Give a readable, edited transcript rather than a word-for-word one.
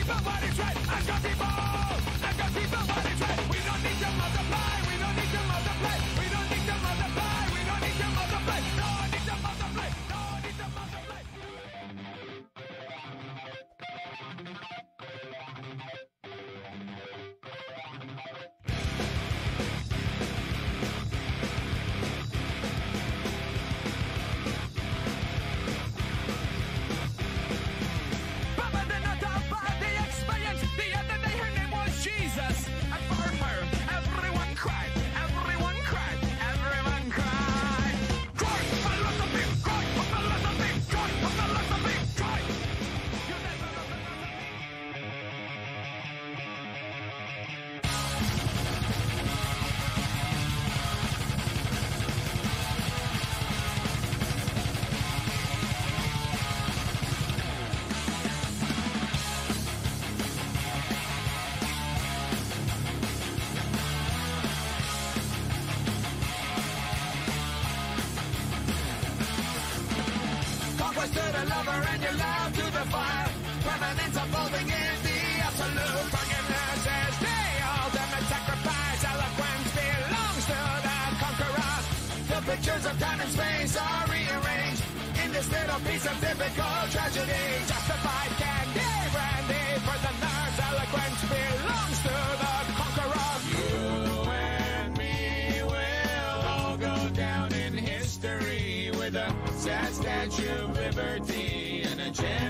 people what is right. Ask your people what is right. We don't need to multiply. We don't need to multiply. We don't need to multiply. We don't need to multiply. No need to multiply. No need to multiply. Jesus, and for her, everyone cried, everyone cried, everyone cried. Cry, philosophy, cry, philosophy, cry, philosophy, cry. You never to the lover and your love to the fire. Permanence unfolding in the absolute. Forgiveness is the ultimate sacrifice. Eloquence belongs to the conqueror. The pictures of time and space are rearranged in this little piece of typical tragedy. Justified candy brandy for the nerves. Eloquence belongs to the conqueror. You and me will all go down in history with a sad statue of liberty and a chance